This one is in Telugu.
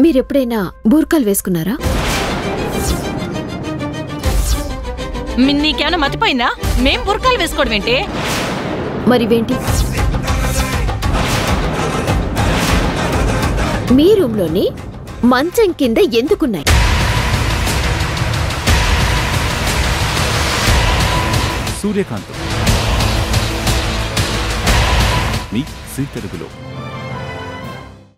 మీరెప్పుడైనా బూర్కాలు వేసుకున్నారా? నీకేమైనా మతిపోయిందా? మేం బుర్కాలు వేసుకోవడం ఏంటి? మరివేంటి? మీ రూమ్లోని మంచం కింద ఎందుకున్నాయి? సూర్యకాంతం మీ జీ తెలుగులో.